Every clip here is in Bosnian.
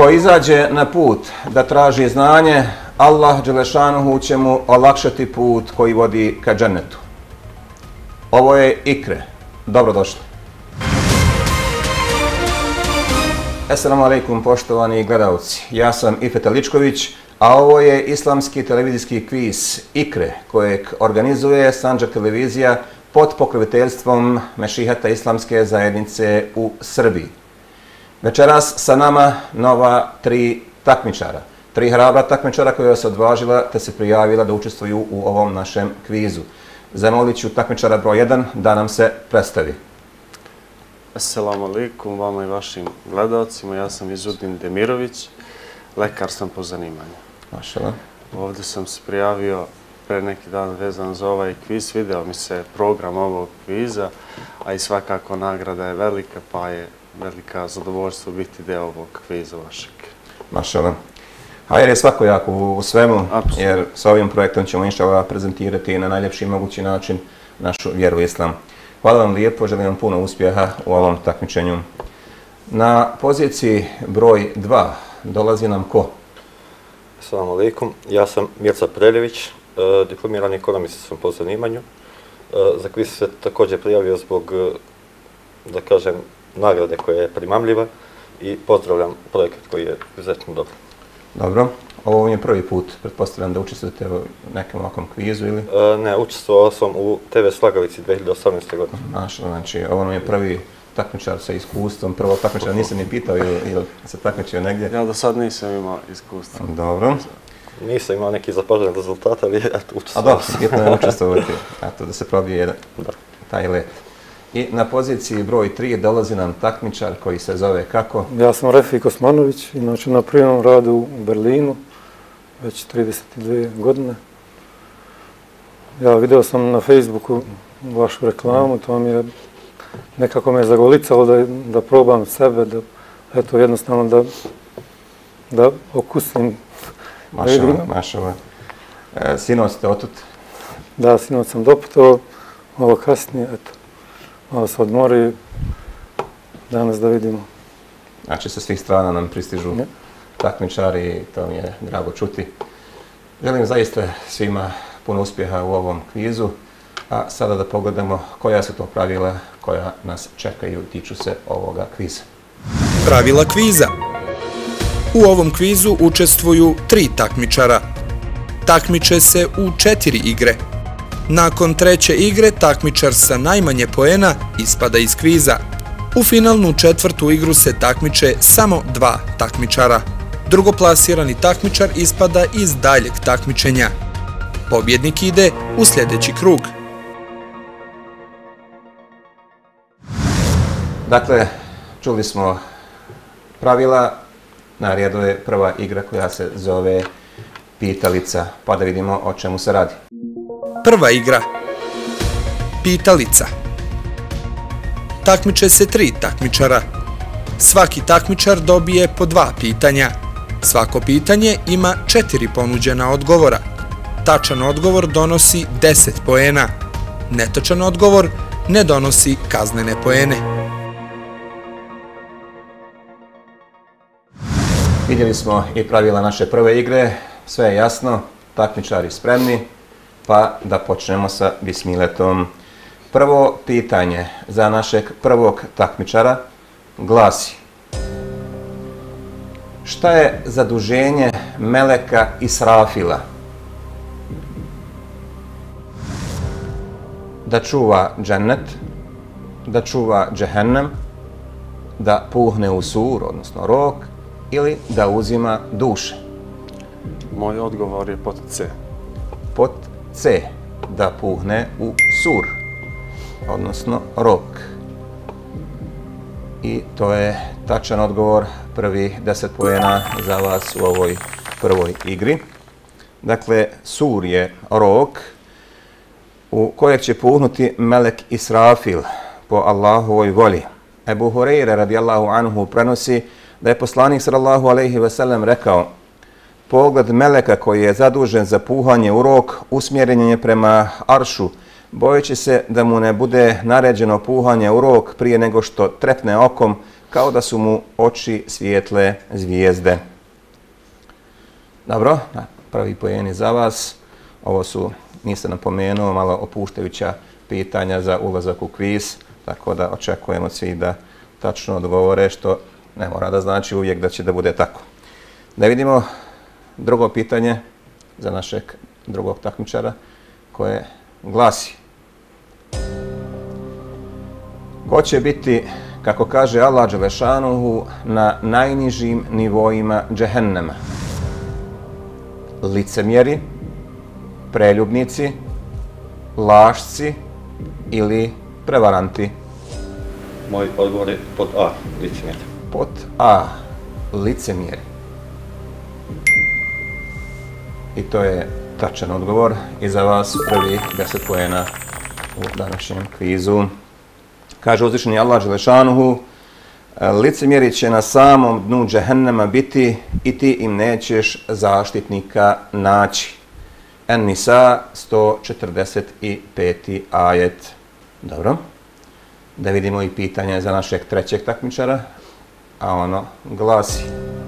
Ko izađe na put da traži znanje, Allah dželešanuhu će mu olakšati put koji vodi ka džennetu. Ovo je Ikre. Dobrodošli. Assalamu alaikum poštovani gledalci. Ja sam Ifet Ličković, a ovo je islamski televizijski kviz Ikre kojeg organizuje Sandžak televizija pod pokroviteljstvom Mešihata Islamske zajednice u Srbiji. Večeras sa nama nova 3 takmičara. 3 hrabra takmičara koja se odvažila te se prijavila da učestvuju u ovom našem kvizu. Zamolit ću takmičara broj 1 da nam se predstavi. Assalamu alaikum vama i vašim gledalcima. Ja sam Izudin Demirović, lekar sam po zanimanju. Mašala. Ovdje sam se prijavio pre neki dan vezan za ovaj kviz. Video mi se program ovog kviza, a i svakako nagrada je velika, pa je velika zadovoljstvo biti deo ovog kviza vašeg. Mašala. A jer je svakojako u svemu, Apsolutno. Jer sa ovim projektom ćemo inšallah prezentirati na najljepši mogući način našu vjeru islam. Hvala vam lijepo, želim vam puno uspjeha u ovom takmičenju. Na poziciji broj 2 dolazi nam ko? Assalamu alaikum, ja sam Mirca Preljević, diplomirani ekonomist sam po zanimanju. Za kviz se također prijavio zbog, da kažem, nagrade koja je primamljiva i pozdravljam projekat koji je izuzetno dobar. Dobro, ovo je prvi put, pretpostavljam da učestvujete u nekom ovakvom kvizu ili? Ne, učestvovao sam u TV Slagavici 2018. godine. Mašala, znači ovo nam je prvi takmičar sa iskustvom. Prvo takmičara nisam ni pitao ili se takmičio negdje. ja do sad nisam imao iskustva. Dobro. Nisam imao neki zapažen rezultat, ali eto, A učestvovao dobro, sam. bitno je učestvovati, eto, da se probije taj let. I na poziciji broj 3 dolazi nam takmičar koji se zove kako? Ja sam Refik Osmanović, inače na prijemnom radu u Berlinu, već 32 godine. Ja video sam na Facebooku vašu reklamu, to mi je nekako me zagolicalo da probam sebe, da eto jednostavno da okusim. Mašala. Sinoć ste otut? Da, sinoć sam doputovao, malo kasnije, eto, malo se odmori, danas da vidimo. Znači sa svih strana nam pristižu takmičari i to mi je drago čuti. Želim zaista svima puno uspjeha u ovom kvizu, a sada da pogledamo koja su to pravila koja nas čekaju, tiču se ovoga kviza. Pravila kviza. U ovom kvizu učestvuju 3 takmičara. Takmiče se u 4 igre. Nakon 3. igre takmičar sa najmanje poena ispada iz kviza. U finalnu 4. igru se takmiče samo 2 takmičara. Drugoplasirani takmičar ispada iz daljeg takmičenja. Pobjednik ide u sljedeći krug. Dakle, čuli smo pravila, na redu je prva igra koja se zove Pitalica, pa da vidimo o čemu se radi. Prva igra. Pitalica. Takmiče se 3 takmičara. Svaki takmičar dobije po 2 pitanja. Svako pitanje ima 4 ponuđena odgovora. Tačan odgovor donosi 10 poena. Netačan odgovor ne donosi kaznene poene. Vidjeli smo i pravila naše prve igre, sve je jasno, takmičari spremni, pa da počnemo sa bismiletom. Prvo pitanje za našeg prvog takmičara glasi: šta je zaduženje meleka Israfila? Da čuva džennet, da čuva džehennem, da puhne u sur, odnosno rok, ili da uzima duše? Moj odgovor je pod C. Pod C, da puhne u sur, odnosno rok. I to je tačan odgovor, prvi 10 poena za vas u ovoj prvoj igri. Dakle, sur je rok u kojeg će puhnuti melek Israfil po Allahovoj volji. Ebu Hureyre radijallahu anhu prenosi da je poslanik sallallahu alejhi ve sellem rekao: pogled meleka koji je zadužen za puhanje u rok usmjeren je prema aršu, bojeći se da mu ne bude naređeno puhanje u rok prije nego što trepne okom kao da su mu oči svijetle zvijezde. Dobro, prvi poen je za vas. Ovo su, nisam napomenuo, malo opuštajuća pitanja za ulazak u kviz, tako da očekujemo svi da tačno odgovore, što ne mora da znači uvijek da će da bude tako. Da vidimo drugo pitanje za našeg drugog takmičara, koje glasi: ko će biti, kako kaže Allah dželešanuhu, na najnižim nivoima džehennema? Licemjeri, preljubnici, lašci ili prevaranti? Moj odgovor je pod A, licemjeri. Pod A, licemjeri. I to je tačan odgovor i za vas prvi 10 poena u današnjem kvizu. Kaže uzvišeni Allah dželešanuhu: licemjeri će na samom dnu džehennema biti i ti im nećeš zaštitnika naći. En-Nisa 145. ajet. Dobro. Da vidimo i pitanje za našeg trećeg takmičara, a ono glasi: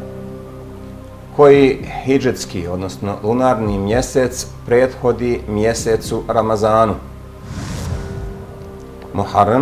koji hidžetski, odnosno lunarni mjesec prethodi mjesecu Ramazanu? Muharrem,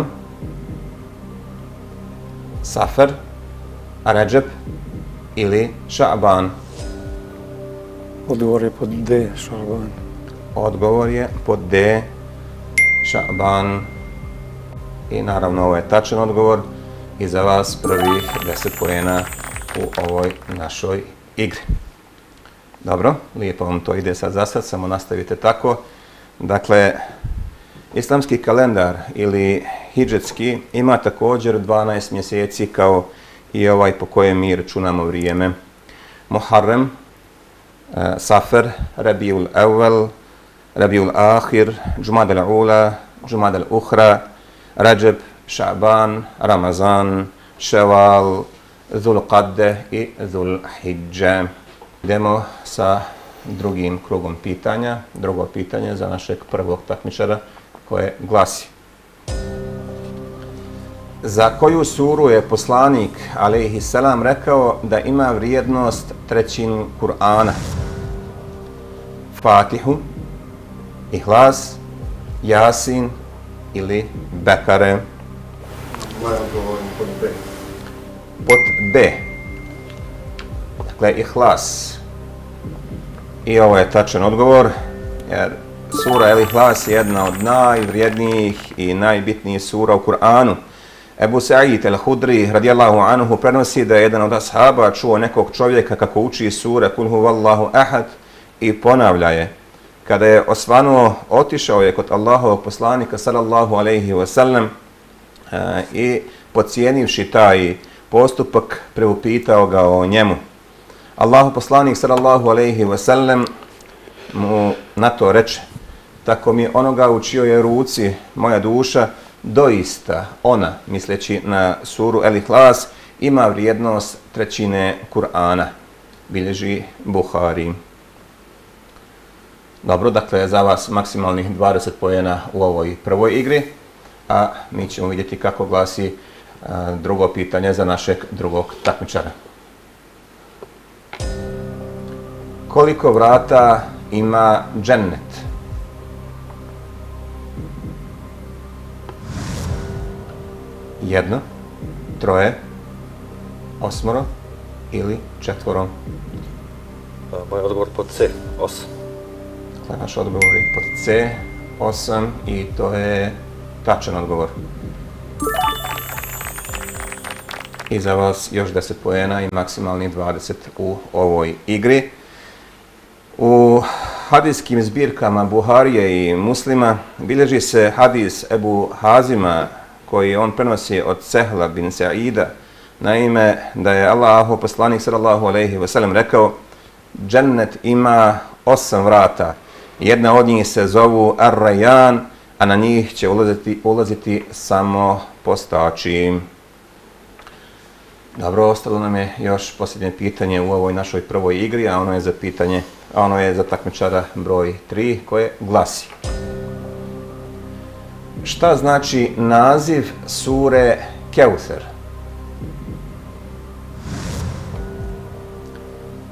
Safar, Redžep ili Šaban? Odgovor je pod D, Šaban. Odgovor je pod D, Šaban. I naravno ovo je tačan odgovor i za vas prvih 10 poena u ovoj našoj igri. Dobro, lijepo vam to ide sad za sad, samo nastavite tako. Dakle, islamski kalendar ili hidžetski ima također 12 mjeseci kao i ovaj po kojem mi računamo vrijeme. Muharrem, Safar, Rabiul Awwal, Rabiul Akhir, Džumad al-Ula, Džumad al-Ukhra, Redžep, Šaban, Ramazan, Ševal, Dhul Qadde i Dhul Hidže. Idemo sa drugim krugom pitanja. Drugo pitanje za našeg prvog takmičara, koje glasi: za koju suru je poslanik alejhiselam rekao da ima vrijednost trećinu Kur'ana? Fatihu, Ihlas, Jasin ili Bekare? Moj odgovor je pod B. Pod B. Dakle, Ihlas. I ovo je tačan odgovor, jer sura El-Ihlas je jedna od najvrijednijih i najbitnijih sura u Kur'anu. Ebu Sa'id el-Hudri radijallahu anhu prenosi da je jedan od ashaba čuo nekog čovjeka kako uči sure Kul huvallahu ahad i ponavlja je. Kada je osvanuo, otišao je kod Allahovog poslanika sallallahu alejhi ve sellem i pocijenivši taj postupak preupitao ga o njemu. Allahov poslanik sallallahu alejhi ve sellem mu na to reče: tako mi onoga u čijoj ruci moja duša, doista ona, misleći na suru El-Ihlas, ima vrijednost trećine Kur'ana. Bilježi Buhari. Dobro, dakle, za vas maksimalnih 20 poena u ovoj prvoj igri, a mi ćemo vidjeti kako glasi drugo pitanje za našeg drugog takmičara. Koliko vrata ima džennet? Jedno, troje, osmoro ili četvoro? Moj odgovor pod C, 8. Dakle, naš odgovor je pod C, 8, i to je tačan odgovor. I za vas još 10 poena i maksimalni 20 u ovoj igri. U hadijskim zbirkama Buharije i Muslima bilježi se hadis Ebu Hazima, koji on prenosi od Sehla bin Sa'ida, naime da je Allahov poslanik sallallahu alejhi ve sellem rekao: džennet ima 8 vrata, jedna od njih se zovu Ar-Rayyan, a na njih će ulaziti samo postači. Dobro, ostalo nam je još posljednje pitanje u ovoj našoj prvoj igri, a ono je za takmičara broj 3, koje glasi: šta znači naziv sure Keuser?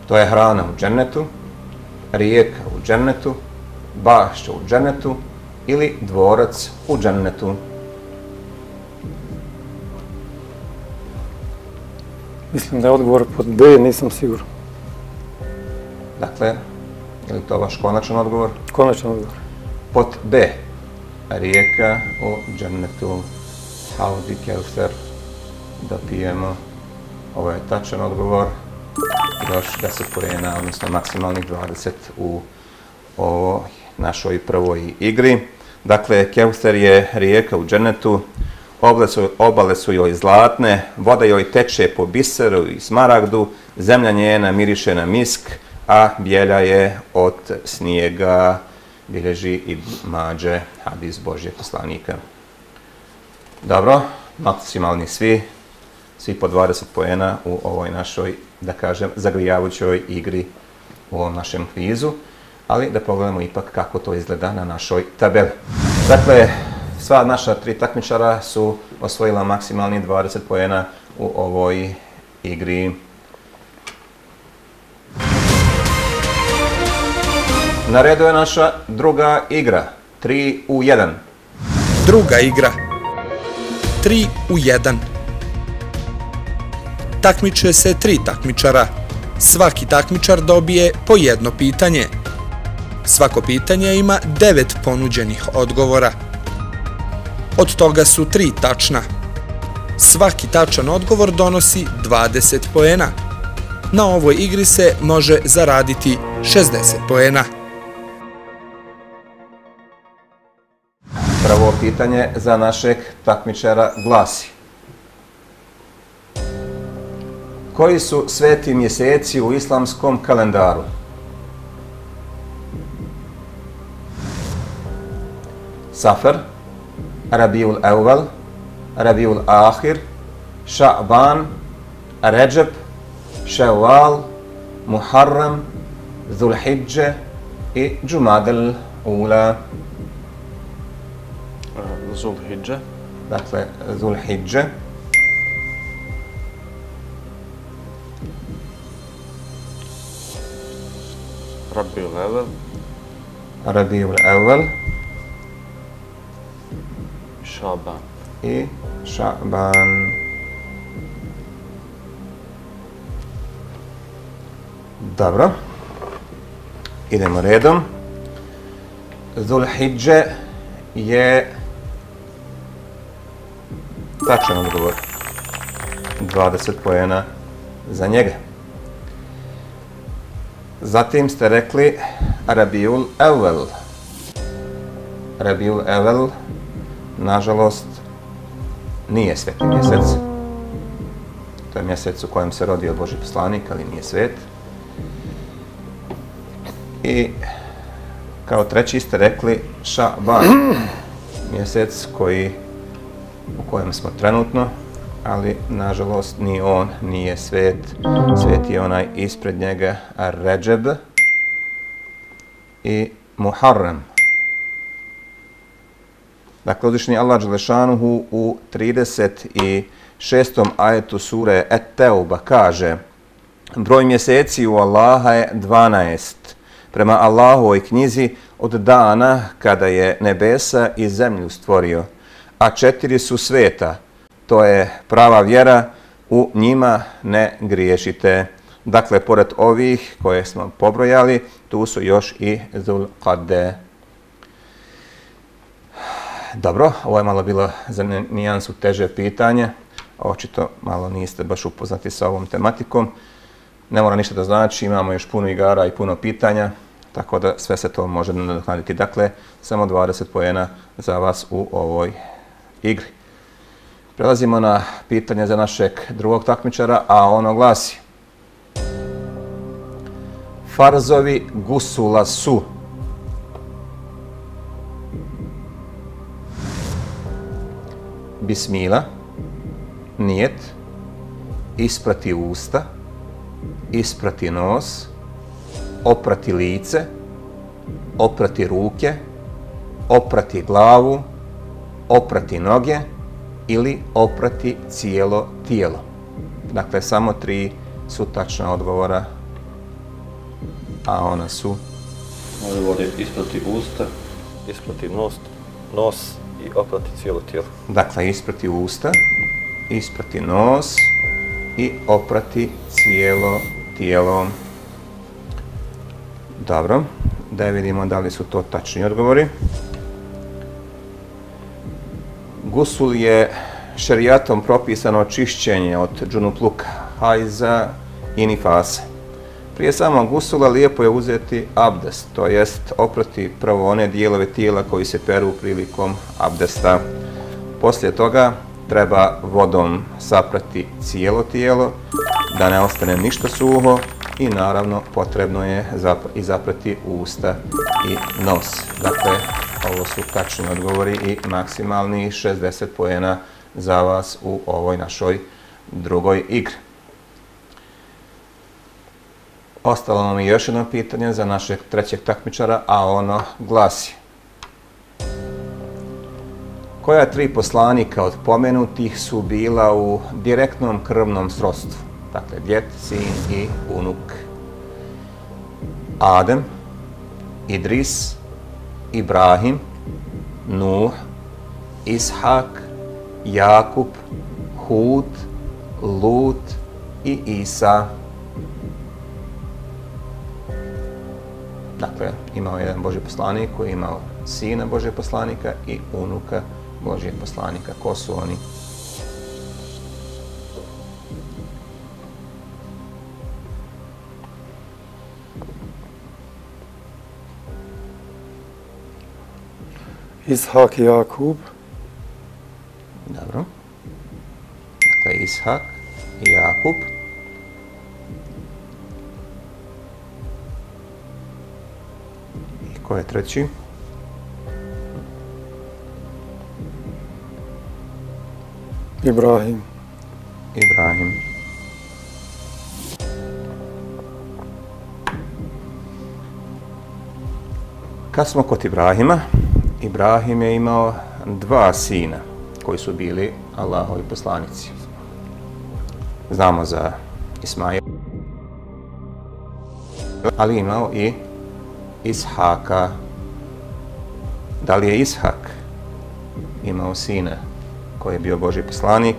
To je hrana u džennetu, rijeka u džennetu, bašća u džennetu ili dvorac u džennetu. Mislim da je odgovor pod B, nisam siguran. Dakle, je li to vaš konačan odgovor? Konačan odgovor. Pod B, rijeka u džennetu, Haudi Kevser, da pijemo. Ovo je tačan odgovor. Još 10 poena, odnosno maksimalnih 20 u ovoj našoj prvoj igri. Dakle, Kevser je rijeka u džennetu, obale su joj zlatne, voda joj teče po biseru i smaragdu, zemlja njena miriše na misk, a bijela je od snijega, bilježi i Mađe, hadis Božjeg poslanika. Dobro, maksimalni svi po 20 poena u ovoj našoj, da kažem, zagrijavajućoj igri u ovom našem kvizu, ali da pogledamo ipak kako to izgleda na našoj tabeli. Dakle, sva naša 3 takmičara su osvojila maksimalni 20 poena u ovoj igri. Na redu je naša druga igra, 3 u 1. Druga igra, 3 u 1. Takmiče se 3 takmičara. Svaki takmičar dobije po jedno pitanje. Svako pitanje ima 9 ponuđenih odgovora. Od toga su 3 tačna. Svaki tačan odgovor donosi 20 poena. Na ovoj igri se može zaraditi 60 poena. Prvo pitanje za našeg takmičara glasi: koji su sveti mjeseci u islamskom kalendaru? Safar, Rabiul Awwal, Rabiul Ahir, Ša'ban, Ređeb, Ševval, Muharram, Zulhidže i Džumadel Ula. Zulhidže. Dakle, Zulhidže. Rabiul Awwal. Rabiul Awwal. Ša'ban. I Ša'ban. Dobro. Idemo redom. Zulhidže je tačan odgovor. 20 poena za njega. Zatim ste rekli Rabiul Awwal. Rabiul Awwal, nažalost, nije sveti mjesec. To je mjesec u kojem se rodio Božji poslanik, ali nije svet. I kao treći ste rekli Ša'ban, mjesec u kojem smo trenutno, ali nažalost ni on nije svet. Svet je onaj ispred njega, Ređeb i Muharram. Dakle, uzvišeni Allah Đelešanuhu u 36. ajetu sure Et-Teuba kaže: broj mjeseci u Allaha je 12. Prema Allahovoj knjizi od dana kada je nebesa i zemlju stvorio, a 4 su sveta, to je prava vjera, u njima ne griješite. Dakle, pored ovih koje smo pobrojali, tu su još i Zulqa'de. Dobro, ovo je malo bilo za nijansu teže pitanje. Očito malo niste baš upoznati sa ovom tematikom. Ne mora ništa da znači, imamo još puno igara i puno pitanja, tako da sve se to može nadoknaditi. Dakle, samo 20 poena za vas u ovoj igri. Prelazimo na pitanje za našeg drugog takmičara, a ono glasi: farzovi gusula su bismila, nijet, isprati usta, isprati nos, oprati lice, oprati ruke, oprati glavu, oprati noge ili oprati cijelo tijelo. Dakle, samo 3 su tačna odgovora a ona su... Odgovor je isprati usta, isprati nos i oprati cijelo tijelo. Dakle, isprati usta, isprati nos i oprati cijelo tijelo. Dobro, da vidimo da li su to tačni odgovori. Gusul je šerijatom propisano čišćenje od džunupluka, hajza i nifasa. Prije samog gusula lijepo je uzeti abdest, to jest oprati prvo one dijelove tijela koji se peru prilikom abdesta. Poslije toga treba vodom saprati cijelo tijelo, da ne ostane ništa suho i naravno potrebno je i zaprati usta i nos. Dakle, ovo su tačni odgovori i maksimalni 60 poena za vas u ovoj našoj drugoj igri. Ostalo nam je još jedno pitanje za našeg trećeg takmičara, a ono glasi: koja tri poslanika od pomenutih su bila u direktnom krvnom srodstvu? Dakle, djed, sin i unuk. Adem, Idris, Ibrahim, Nuh, Ishak, Jakub, Hud, Lut i Isa. Dakle, imao jedan Božji poslanik koji je imao sina Božjeg poslanika i unuka Božjeg poslanika. Ko su oni? Ishak i Jakub. Dobro. Dakle, Ishak i Jakub. I ko je treći? Ibrahim. Ibrahim. Kad smo kod Ibrahima, Ibrahim je imao dva sina koji su bili Allahovi poslanici. Znamo za Ismail, ali imao i Ishaka. Da li je Ishak imao sina koji je bio Božji poslanik?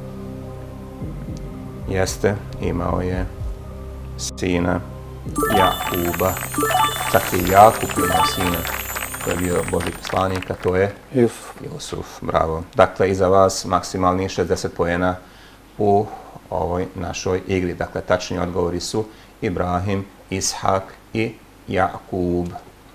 Jeste, imao je sina Jakuba. Čak i Jakub imao sina koji je bio Božji poslanik, a to je Jusuf. Bravo. Dakle, i za vas maksimalni 60 poena u ovoj našoj igri. Dakle, tačni odgovori su Ibrahim, Ishak i Jakub.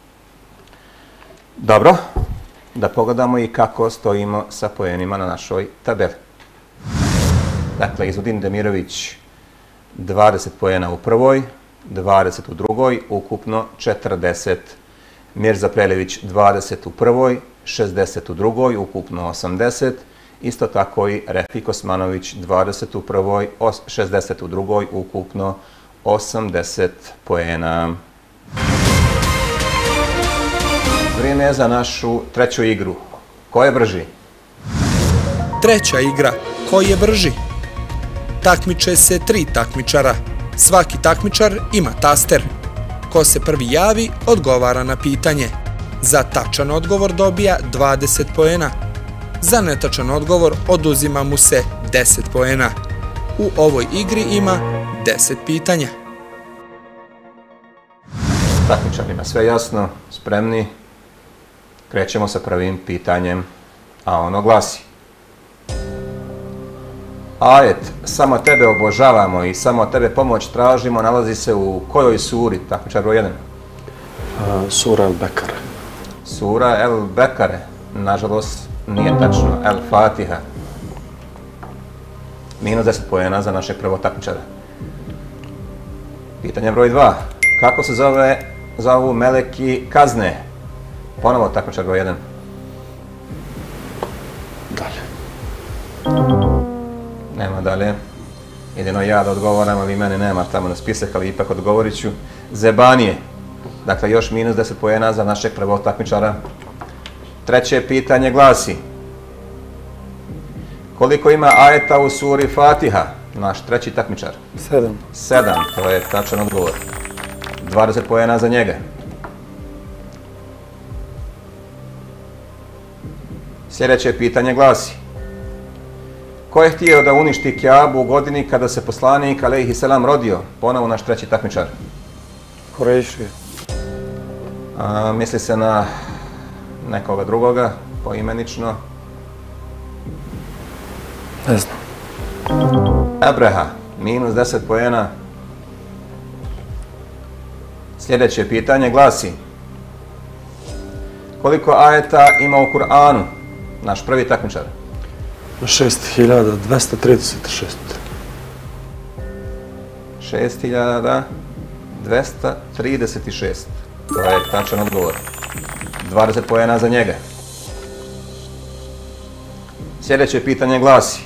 Dobro, da pogledamo i kako stojimo sa poenima na našoj tabeli. Dakle, Izudin Demirović 20 poena u prvoj, 20 u drugoj, ukupno 40. Mirza Preljević 20 u prvoj, 60 u drugoj, ukupno 80. Isto tako i Refik Osmanović 20 u prvoj, 60 u drugoj, ukupno 80 poena. Vrijeme je za našu treću igru. Ko je brži? Treća igra. Ko je brži? Takmiče se 3 takmičara. Svaki takmičar ima taster. Ko se prvi javi, odgovara na pitanje. Za tačan odgovor dobija 20 poena. Za netačan odgovor oduzima mu se 10 poena. U ovoj igri ima 10 pitanja. Takmičarima sve jasno, spremni. Krećemo sa prvim pitanjem, a ono glasi: ajet samo tebe obožavamo i samo tebe pomoć tražimo nalazi se u kojoj suri? Takmičar broj 1. Sura El-Bekare. Sura El-Bekare. Nažalost, nije tačno. El-Fatiha. Minus 10 poena za našeg prvog takmičara. Pitanje broj 2. Kako se zovu meleki kazne? Ponovo takmičar broj 1. Dalje. Nema dalje. Jedino ja da odgovoram, ali mene nema tamo na spisak, ali ipak odgovorit ću. Zebanije. Dakle, još minus 10 poena za našeg prvog takmičara. Treće pitanje glasi: koliko ima ajeta u suri Fatiha? Naš treći takmičar. 7. 7, to je tačan odgovor. 20 poena za njega. Sljedeće pitanje glasi: ko je htio da uništi Kjabu u godini kada se poslanik alejhi selam rodio? Ponovo naš treći takmičar. Kurejšije. Misli se na nekoga drugoga, poimenično. Ne znam. Abreha, minus 10 poena. Sljedeće pitanje glasi: koliko ajeta ima u Kur'anu? Naš prvi takmičar. 6236. 6236. To je tačan odgovor. 20 poena za njega. Sljedeće pitanje glasi: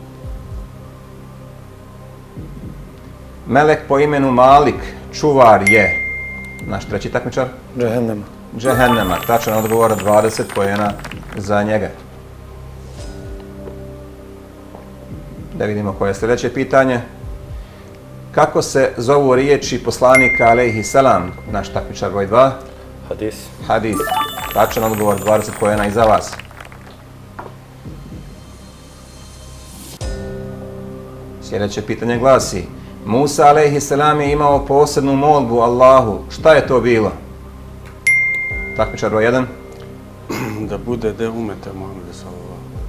melek po imenu Malik, čuvar je. Naš treći takmičar? Džehennema. Džehennema. Tačan odgovor, 20 poena za njega. Da vidimo koje je sljedeće pitanje. Kako se zovu riječi poslanika alejhi selam? Naš takmičar broj 2. Hadis. Hadis. Tačan odgovor, 20 poena i za vas. Sljedeće pitanje glasi: Musa alejhi selam je imao posebnu molbu Allahu. Šta je to bilo? Takmičar broj 1. Da bude de umete Muhammeda sallallahu.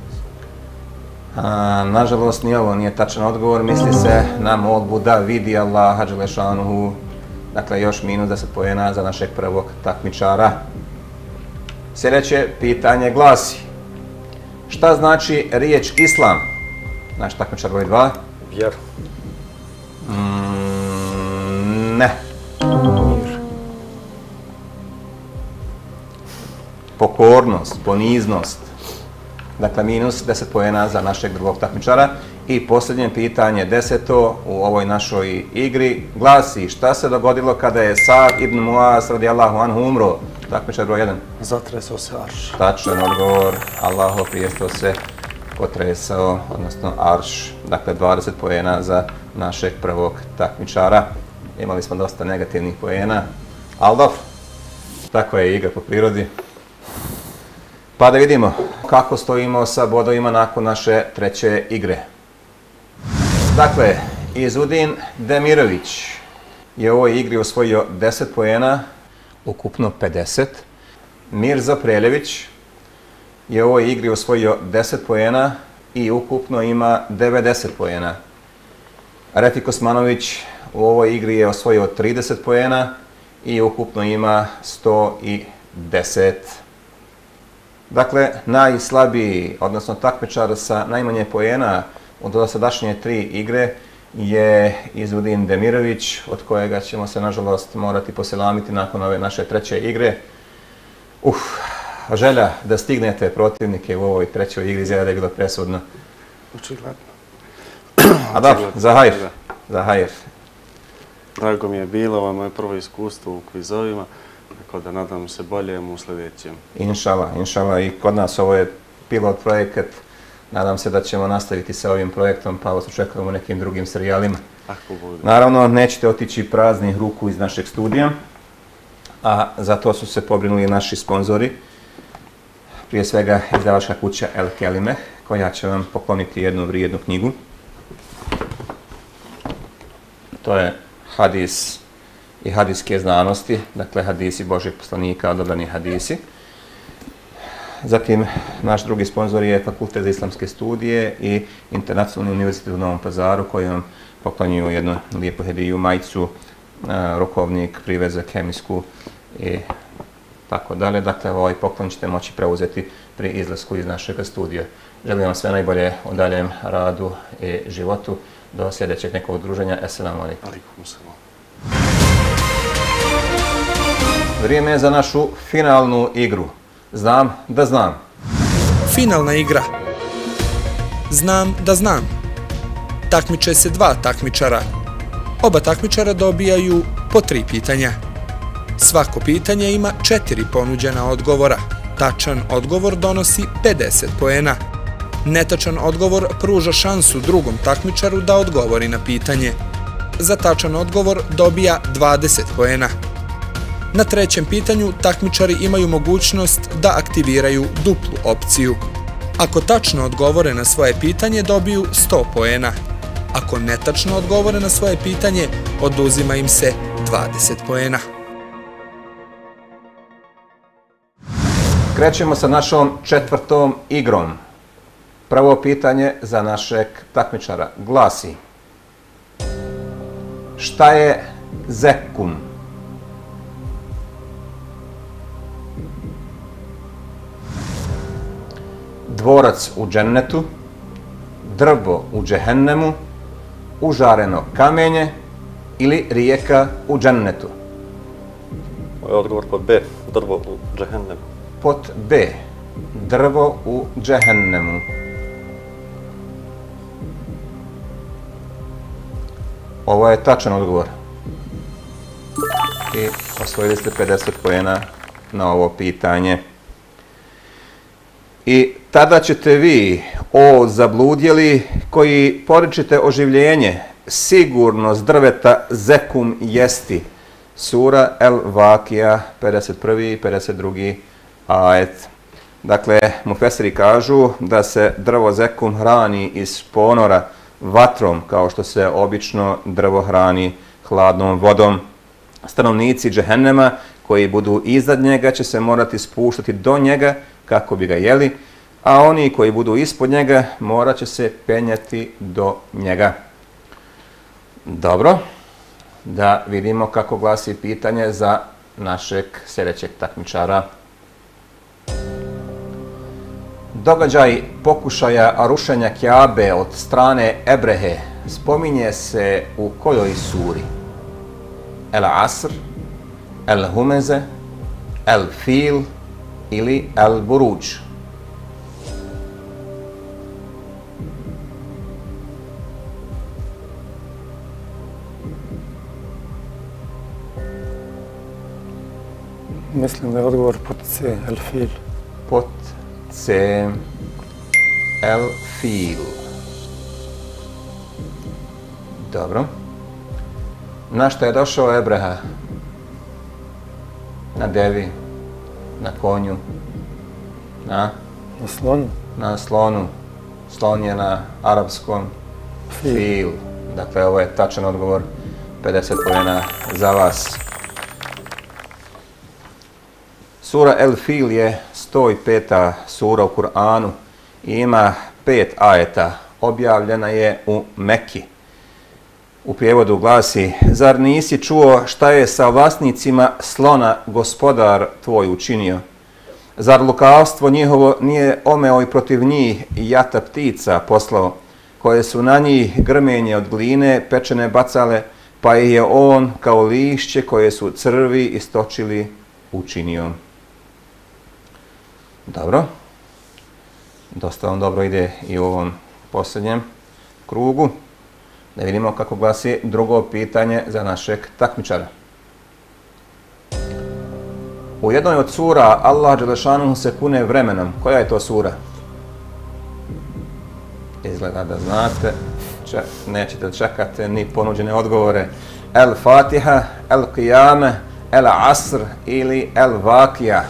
Nažalost, ni ovo nije tačan odgovor. Misli se na molbu da vidi Allaha dželešanuhu. Dakle, još minus 10 poena za našeg prvog takmičara. Sljedeće pitanje glasi: šta znači riječ islam? Naš takmičar broj 2. Vjer. Ne. Pokornost, poniznost. Dakle, minus 10 poena za našeg drugog takmičara. I posljednje pitanje, 10. u ovoj našoj igri, glasi: šta se dogodilo kada je Sa'd ibn Muaz radijallahu anhu umro? Takmičar broj 1. Zatresao se arš. Tačan odgovor, Allahov prijesto se potresao, odnosno arš. Dakle, 20 poena za našeg prvog takmičara. Imali smo dosta negativnih poena, ali dobro, tako je igra po prirodi. Pa da vidimo kako stojimo sa bodovima nakon naše treće igre. Dakle, Izudin Demirović je u ovoj igri osvojio 10 poena, ukupno 50. Mirza Preljević je u ovoj igri osvojio 10 poena i ukupno ima 90 poena. Refik Osmanović u ovoj igri je osvojio 30 poena i ukupno ima 110. Dakle, najslabiji, odnosno takmičar sa najmanje poena u dosadašnje 3 igre je Izudin Demirović, od kojega ćemo se, nažalost, morati poselamiti nakon ove naše treće igre. Želja da stignete protivnike u ovoj trećoj igri izgleda da je bilo presudno. Očigledno. A dobro, za hajr. Drago mi je bilo, ovo je moje prvo iskustvo u kvizovima, tako da nadam se boljem u sljedećem. Inšala, i kod nas ovo je pilot projekat. Nadam se da ćemo nastaviti sa ovim projektom, pa vas očekujemo u nekim drugim serijalima. Ako bude. Naravno, nećete otići praznih ruku iz našeg studija, a za to su se pobrinuli naši sponzori. Prije svega izdavačka kuća El Kelimeh, koja će vam pokloniti jednu vrijednu knjigu. To je hadis i hadiske znanosti, dakle hadisi Božjeg poslanika, odabrani hadisi. Zatim, naš drugi sponzor je Fakultet za islamske studije i Internacionalni univerzitet u Novom Pazaru, koji vam poklonjuju jednu lijepu hediju, majicu, rokovnik, privezak, kemijsku i tako dalje. Dakle, ovaj poklon ćete moći preuzeti pri izlasku iz našeg studija. Želim vam sve najbolje u daljem radu i životu. Do sljedećeg nekog druženja. Assalamu alaikum. Alaikum salam. Vrijeme je za našu finalnu igru. Znam da znam. Finalna igra. Znam da znam. Takmiče se 2 takmičara. Oba takmičara dobijaju po 3 pitanja. Svako pitanje ima 4 ponuđena odgovora. Tačan odgovor donosi 50 poena. Netačan odgovor pruža šansu drugom takmičaru da odgovori na pitanje. za tačan odgovor dobija 20 poena. Na trećem pitanju takmičari imaju mogućnost da aktiviraju duplu opciju. Ako tačno odgovore na svoje pitanje, dobiju 100 poena. Ako netačno odgovore na svoje pitanje, oduzima im se 20 poena. Krećemo sa našom četvrtom igrom. Prvo pitanje za našeg takmičara glasi: šta je zekkum? Dvorac u džennetu, drvo u džehennemu, užareno kamenje ili rijeka u džennetu? Moj odgovor pod B, drvo u džehennemu. Pod B, drvo u džehennemu. Ovo je tačan odgovor. I osvojili ste 50 poena na ovo pitanje. I tada ćete vi, o zabludjeli, koji poričite oživljenje, sigurno s drveta zekum jesti. Sura El-Vakija, 51. i 52. ajet. Dakle, mufesiri kažu da se drvo zekum hrani iz ponora vatrom, kao što se obično drvo hrani hladnom vodom. Stanovnici džehennema koji budu iznad njega će se morati spuštati do njega kako bi ga jeli, a oni koji budu ispod njega morat će se penjati do njega. Dobro, da vidimo kako glasi pitanje za našeg sljedećeg takmičara. Događaj pokušaja rušenja Kjabe od strane Ebrehe spominje se u kojoj suri? El Asr, El Humeze, El Fil ili El Buruđ? Mislim da je odgovor pod C, El Fil. Pod C, El Fil. Dobro. Na što je došao Ebreha? Na devi, na konju, na slonu. Na slonu. Slon je na arapskom fil. Dakle, ovo je tačan odgovor. 50 poena za vas. Sura El Fil je 105. sura u Kur'anu i ima 5 ajeta. Objavljena je u Mekki. U prijevodu glasi: zar nisi čuo šta je sa vlasnicima slona gospodar tvoj učinio? Zar lukavstvo njihovo nije omeo i protiv njih jata ptica poslao, koje su na njih grmenje od gline pečene bacale, pa ih je on kao lišće koje su crvi istočili učinio. Dobro. Dosta vam dobro ide i u ovom posljednjem krugu. Da vidimo kako glasi drugo pitanje za našeg takmičara. U jednoj od sura Allah dželešanuhu se kune vremenom. Koja je to sura? Izgleda da znate. Nećete čekati ni ponuđene odgovore. El Fatiha, El Qiyame, El Asr ili El Vakija?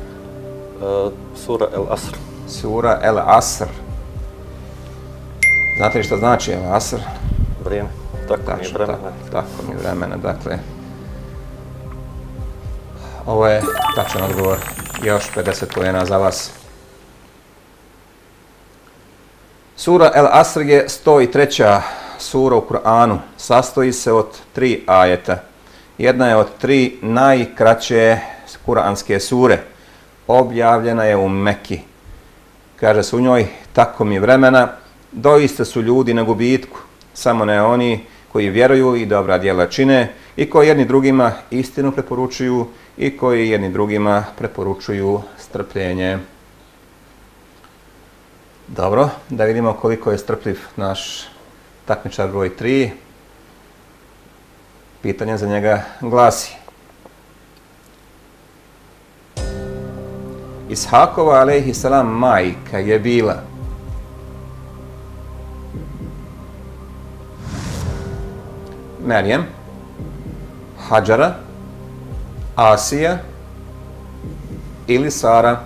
Sura El Asr. Sura El Asr. Znate li što znači El Asr? Vrijeme. Tako mi je vremena. Tako mi je vremena, dakle. Ovo je tačan odgovor. Još 50 poena za vas. Sura El Asr je 103. sura u Kur'anu. Sastoji se od 3 ajeta. Jedna je od 3 najkraće kuranske sure. Objavljena je u Mekki. Kaže se u njoj: tako mi vremena, doista su ljudi na gubitku, samo ne oni koji vjeruju i dobra djela čine i koji jedni drugima istinu preporučuju i koji jedni drugima preporučuju strpljenje. Dobro, da vidimo koliko je strpljiv naš takmičar broj 3. Pitanje za njega glasi: Ishakova alejhiselam majka je bila Merijem, Hadžara, Asija ili Sara?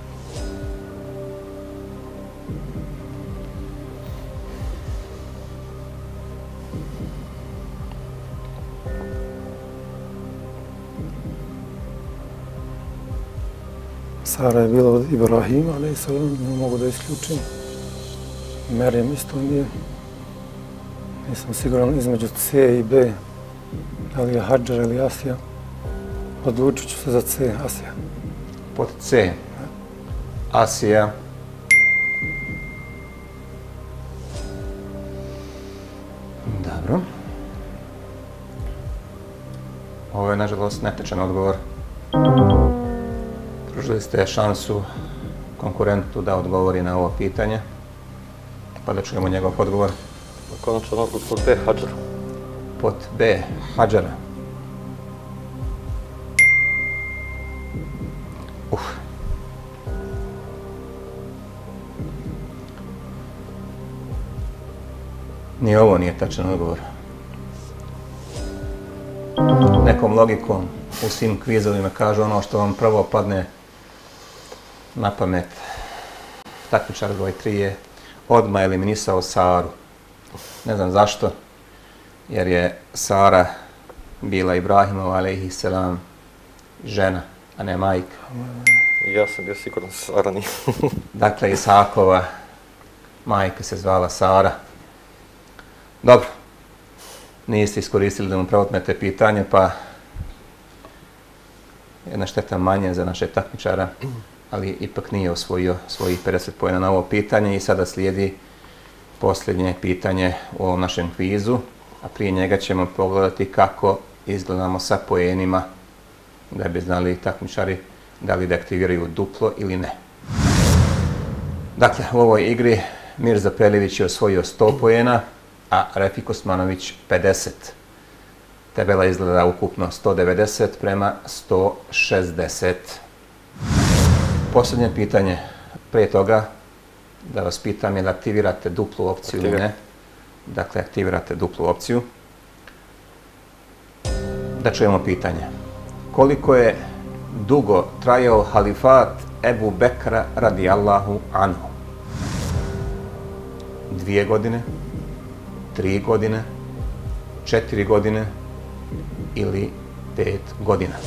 Sara je bila od Ibrahima, a.s. ne mogu da isključim. Merijem isto nije. Nisam siguran između C i B. Da li je Hadžar ili Asija. Odlučit ću se za C, Asija. Pod C. Asija. Dobro. Ovo je, nažalost, netečan odgovor. Pružili ste šansu konkurentu da odgovori na ovo pitanje. Pa da čujemo njegov odgovor. Konačan odgovor pod B, Hadžar. Pod B, Hadžara. Ni ovo nije tačan odgovor. Nekom logikom u svim kvizovima kažu ono što vam prvo padne na pamet. Takmičar broj 3 je odmah eliminisao Saru. Ne znam zašto, jer je Sara bila Ibrahimova a.s. žena, a ne majka. Ja sam bio siguran da Sara nije. Dakle, Isakova majka se zvala Sara. Dobro, niste iskoristili da mu preotmete pitanje, pa jedna šteta manje za našeg takmičara, ali ipak nije osvojio svojih 50 poena na ovo pitanje i sada slijedi posljednje pitanje u ovom našem kvizu, a prije njega ćemo pogledati kako izgledamo sa poenima da bi znali takmičari da li da aktiviraju duplo ili ne. Dakle, u ovoj igri Mirza Preljević je osvojio 100 poena, a Refik Osmanović 50. Tabela izgleda ukupno 190 prema 160. Posljednje pitanje prije toga, da vas pitam je da aktivirate duplu opciju ili ne. Dakle, aktivirate duplu opciju. Da čujemo pitanje. Koliko je dugo trajao halifat Ebu Bekra radijallahu anhu? 2 godine, 3 godine, 4 godine ili 5 godina?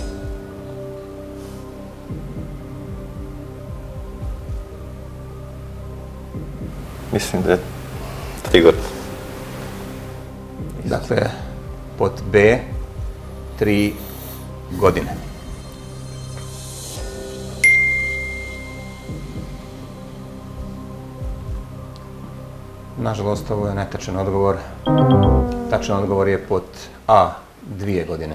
Mislim da je 3 godine. Dakle, pod B, 3 godine. Nažalost, ovo je netačan odgovor. Tačan odgovor je pod A, 2 godine.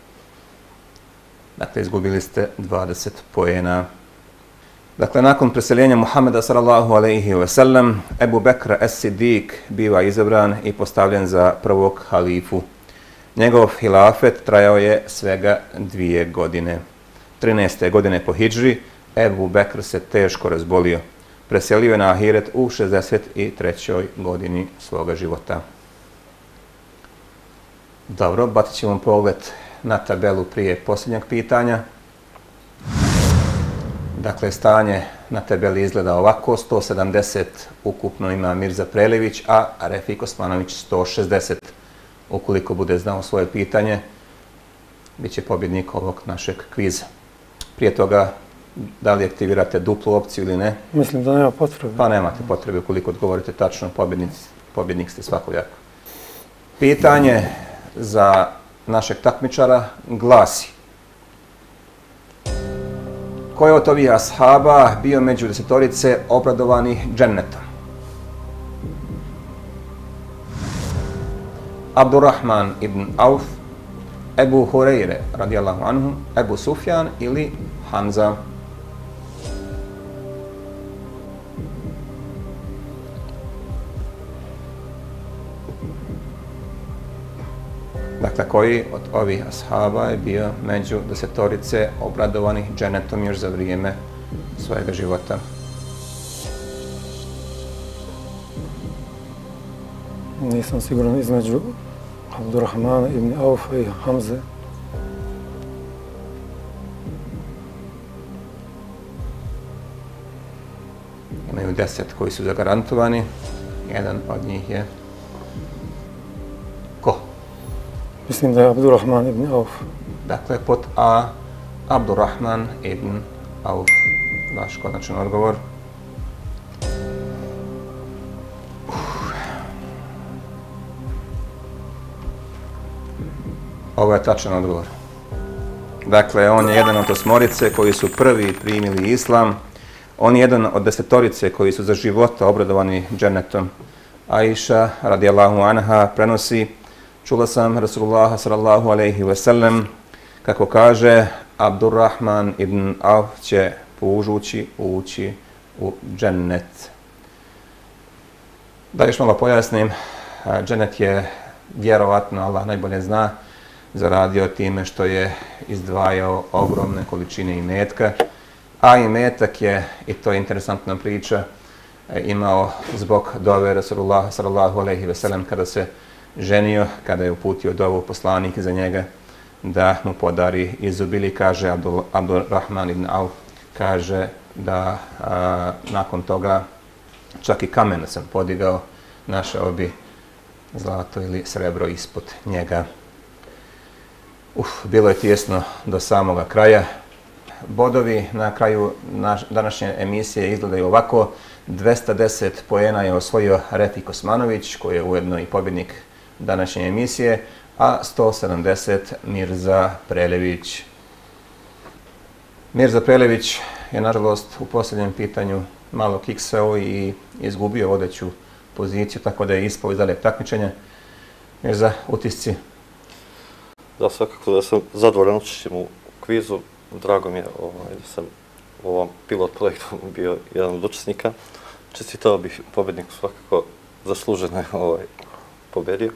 Dakle, izgubili ste 20 poena. Dakle, nakon preseljenja Muhameda sallallahu alejhi ve sellem, Ebu Bekr es-Siddiq biva izabran i postavljen za prvog halifu. Njegov hilafet trajao je svega 2 godine. 13. godine po hidžri Ebu Bekr se teško razbolio. Preselio je na ahiret u 63. godini svoga života. Dobro, bacit ćemo pogled na tabelu prije posljednjeg pitanja. Dakle, stanje na tabeli izgleda ovako. 170 ukupno ima Mirza Preljević, a Refik Osmanović 160. Ukoliko bude znao svoje pitanje, bit će pobjednik ovog našeg kviza. Prije toga, da li aktivirate duplu opciju ili ne? Mislim da nema potrebe. Pa nemate potrebe, ukoliko odgovorite tačno, pobjednik ste svakojako. Pitanje za našeg takmičara glasi: ko je od ovih ashaba bio među 10 obradovanih džennetom? Abdurrahman ibn Auf, Ebu Hureyre radijallahu anhu, Ebu Sufjan ili Hamza? Dakle, koji od ovih ashaba je bio među 10 obradovanih džennetom još za vrijeme svojega života? Nisam siguran između Abdurrahmana ibn Aufa i Hamze. Imaju 10 koji su zagarantovani. Jedan od njih je... Ko? Mislim da je Abdurrahman ibn Auf. Dakle, pod A, Abdurrahman ibn Auf. Vaš konačan odgovor. Ovo je tačan odgovor. Dakle, on je jedan od 8 koji su prvi primili islam. On je jedan od 10 koji su za života obradovani džennetom. Aisha, radijallahu anha, prenosi: čula sam Rasulullaha sallallahu alejhi ve sellem kako kaže: Abdurrahman ibn Auf će pužući ući u džennet. Da još malo pojasnim, džennet je vjerovatno, Allah najbolje zna, zaradio time što je izdvajao ogromne količine imetka, a imetak je, i to je interesantna priča, imao zbog dove Rasulullaha sallallahu alejhi ve sellem kada se ženio, kada je uputio dovu poslanik za njega da mu podari izobilje. Kaže Abdurrahman ibn Auf, kaže da nakon toga čak i kamen sam podigao, našao bi zlato ili srebro ispod njega. Bilo je tijesno do samoga kraja. Bodovi na kraju današnje emisije izgledaju ovako. 210 poena je osvojio Refik Osmanović, koji je ujedno i pobjednik današnje emisije, a 170 Mirza Prelević. Mirza Prelević je, nažalost, u posljednjem pitanju malo kiksao i izgubio vodeću poziciju, tako da je ispao iz daljeg takmičenja. Mirza, utisci? Da, svakako da sam zadovoljan učešćem u kvizu. Drago mi je da sam u ovom pilot projektu bio jedan od učesnika. Čestitao bih pobjedniku, svakako zasluženo je pobedio.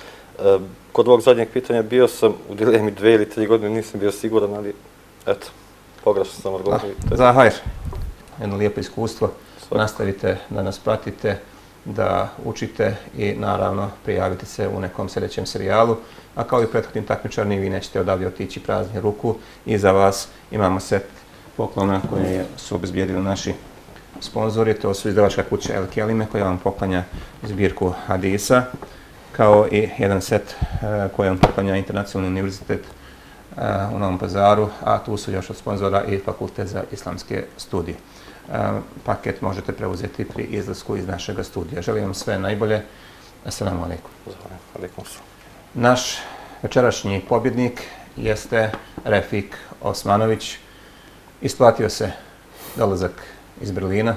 Kod ovog zadnjeg pitanja bio sam u dilemi 2 ili 3 godine, nisam bio siguran, ali eto, pogrešno sam odgovorio. Za hajr, jedno lijepo iskustvo. Nastavite da nas pratite, da učite i naravno prijavite se u nekom sljedećem serijalu. A kao i prethodnim takmičarni, vi nećete odavde otići prazni ruku i za vas imamo set poklona koje su obezbijedili naši sponzori. To su izdavačka kuća El Kelime koja vam poklanja zbirku hadisa, kao i jedan set koji vam poklanja Internacionalni univerzitet u Novom Pazaru, a tu su još od sponzora i Fakultet za islamske studije. Paket možete preuzeti pri izlasku iz našeg studija. Želim vam sve najbolje. Assalamu alaikum. Alaikum salam. Naš večerašnji pobjednik jeste Refik Osmanović. Isplatio se dolazak iz Berlina.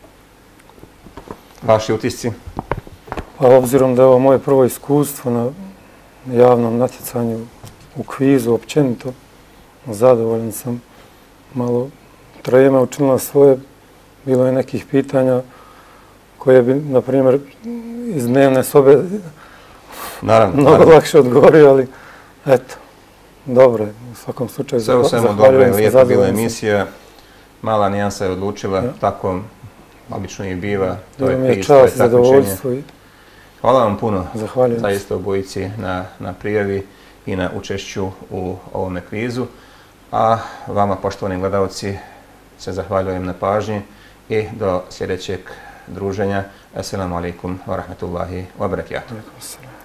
Vaši utisci? Pa obzirom da je ovo moje prvo iskustvo na javnom natjecanju u kvizu općenito, zadovoljan sam. Malo trema učinila svoje. Bilo je nekih pitanja koje bi, na primjer, iz dnevne sobe mnogo lakše odgovorio, ali eto, dobro je. U svakom slučaju sve u svemu dobro je, lijepo bila emisija. Mala nijansa je odlučila, tako obično i biva. To je kviz, to je takmičenje. Hvala vam puno, zahvaljujem zaista obojici na prijavi i na učešću u ovome kvizu. A vama, poštovani gledalci, se zahvaljujem na pažnji i do sljedećeg druženja. Assalamu alaikum wa rahmatullahi wa barakatuh.